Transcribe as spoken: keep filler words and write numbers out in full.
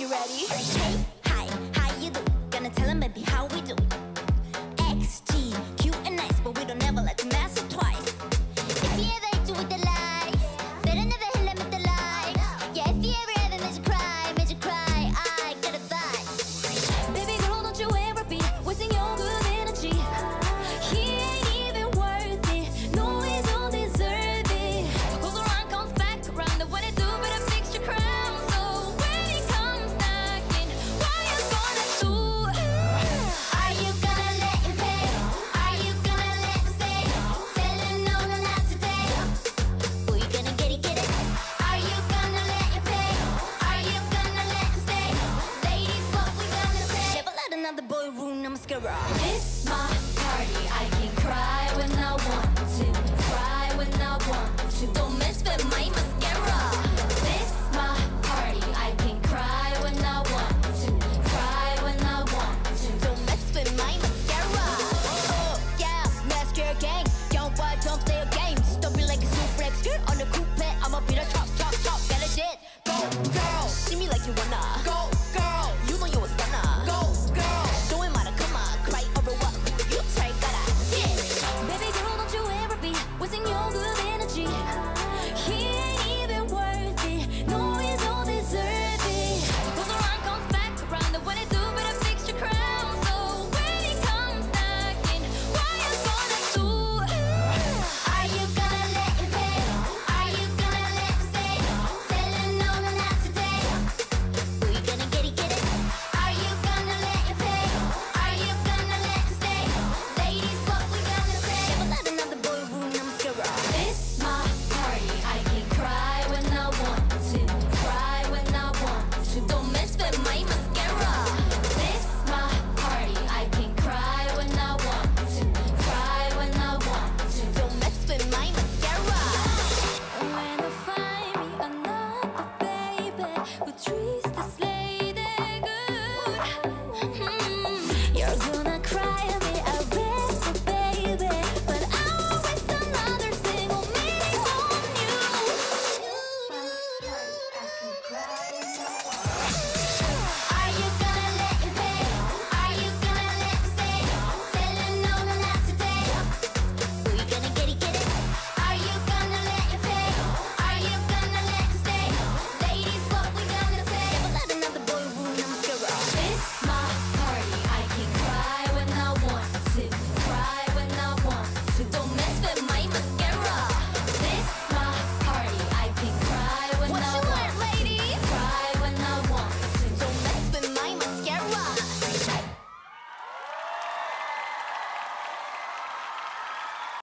you ready? Hey, hi, how you do? Gonna tell him maybe how we do. X, G, cute and nice, but we don't ever let you mess it twice. If you ever hit you with the lies, better never hit them with the lies. Yeah, if you ever ever made you cry, made you cry, I got advice. Baby girl, don't you ever be wasting your good energy. He ain't even worth it. No, he don't deserve it. Goes around, comes back around. The what it do, better fix your crown. So when he comes knocking, what you gonna do? Are you gonna let him pay? Are you gonna let him stay? Tell him no, no, not today. Or you gonna get it, get it? Are you gonna let him pay? Are you gonna let him stay? Ladies, what we gonna say? Never let another boy ruin the mascara. This my party, I can cry when I want to, cry when I want to. Don't mess with my mascara. This my party, I can cry when I want to, cry when I want to. Don't mess with my mascara. Oh yeah, mascara gang. Young boy, don't play your games. Don't be like a super expert on the coupe. I'ma beat a chop, chop, chop. Get a shit. Go girl, see me like you wanna. Go